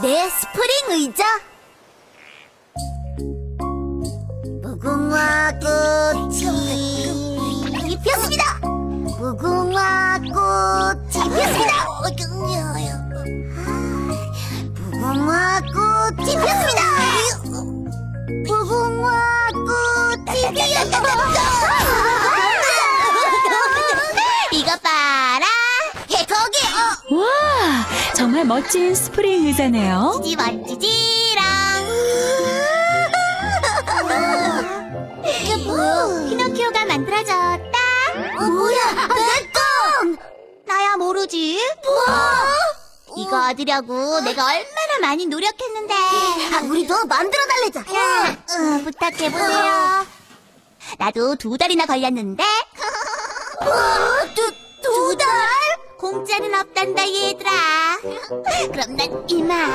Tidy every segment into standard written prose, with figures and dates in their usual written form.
내 스프링 의자. 무궁화 꽃이 피었습니다. 무궁화 꽃이 피었습니다. 무궁화 꽃이 피었습니다. 무궁화 꽃이 피었습니다. 이것 봐라. 거기. 와, 정말 멋진 스프링 의자네요. 멋지지랑. 피노키오가 만들어졌다. 뭐야? 내 건! 나야 모르지. 이거 얻으려고 내가 얼마나 많이 노력했는데. 우리도 만들어 달래자. 부탁해보세요. 나도 2달이나 걸렸는데. 두 달? 공짜는 없단다, 얘들아. 그럼 난 이만.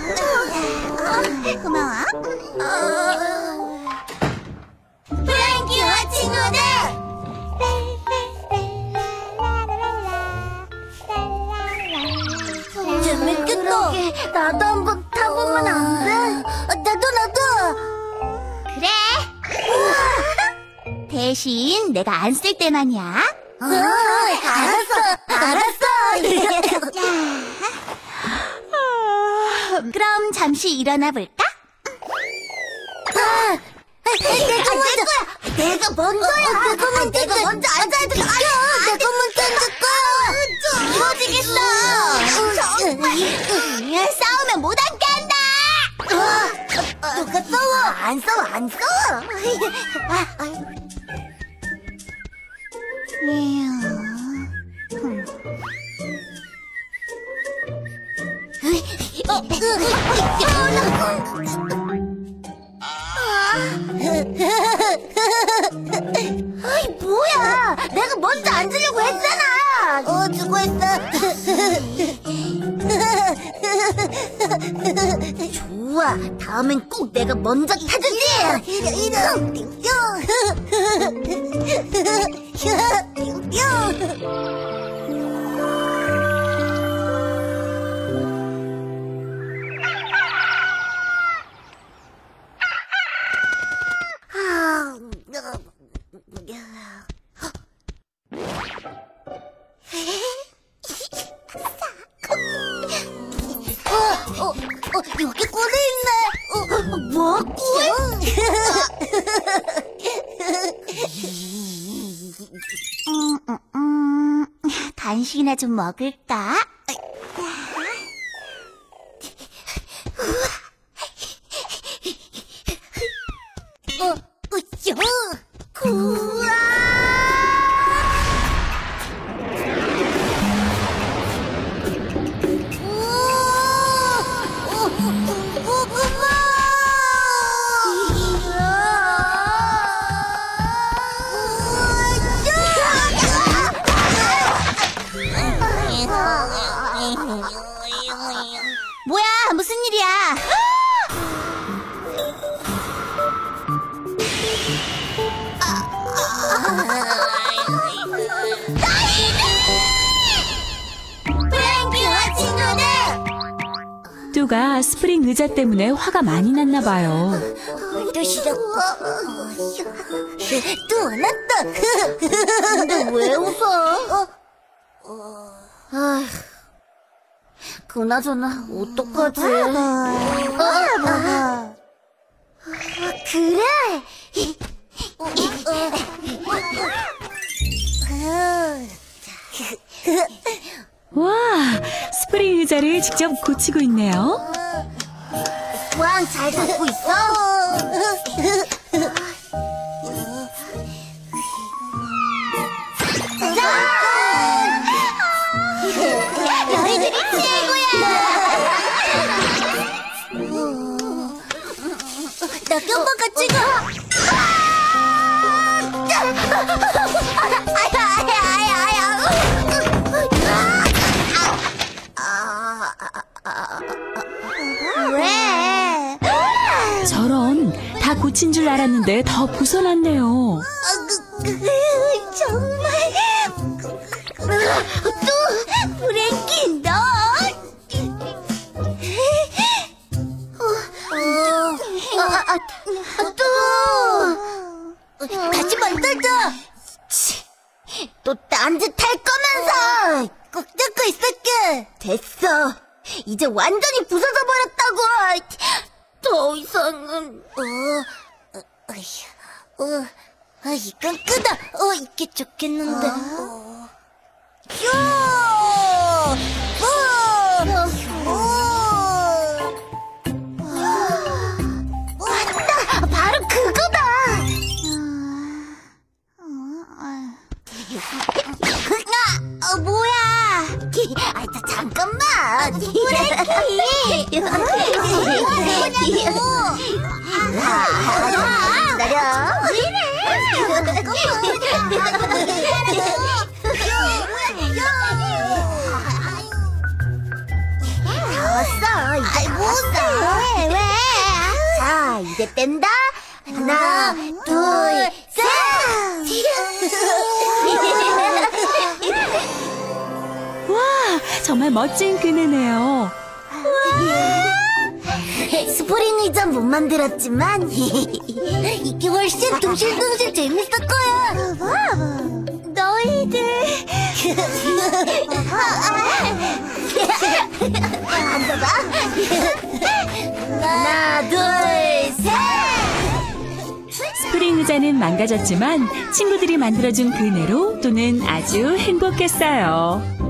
고마워. 프랭키와 친구들! 재밌겠다. 나도 한번 타보면 안 돼? 나도. 그래. 대신 내가 안 쓸 때만이야. 알았어. 그럼 잠시 일어나 볼까? 내가 먼저야. 내가 먼저 앉아야 돼. 내가 먼저 앉을 거야. 이러지겠어. 정말. 싸우면 못 앉게 한다. 누가 싸워? 안 싸워. 아이, 뭐야? 내가 먼저 앉으려고 했잖아. 수고했어. 좋아. 다음엔 꼭 내가 먼저 타주지. 여기 꿀이 있네. 뭐? 꿀? 간식이나 좀 먹을까? 우와! 뭐야? 무슨 일이야? 프랭키와 친구들! 뚜가 스프링 의자 때문에 화가 많이 났나 봐요. 또 시작. 또 화났다. 근데 왜 웃어? 아휴, 그나저나 어떡하지? 그래. 와, 스프링 의자를 직접 고치고 있네요. 왕 잘 잡고 있어? 너희들이 최고야! 나 껴봐가 찍어! 왜? 저런, 다 고친 줄 알았는데 더 부서났네요. 정말 또 프랭키 너 또 딴짓 할 거면서 꼭 듣고 있을게. 됐어. 이제 완전히 부서져 버렸다고. 더 이상은 이건 끄다. 이게 좋겠는데. 휴! 왔다! 바로 그거다! 뭐야? 잠깐만! 기다려. 됐어. 이제 뭐해? 왜? 자, 이제 뗀다. 하나, 둘, 셋! 와, 정말 멋진 그네네요. 스프링 의자는 못 만들었지만 이게 훨씬 둥실둥실 재밌을 거야. 너희들 앉아봐. 하나, 둘, 셋. 스프링 의자는 망가졌지만 친구들이 만들어준 그네로 또는 아주 행복했어요.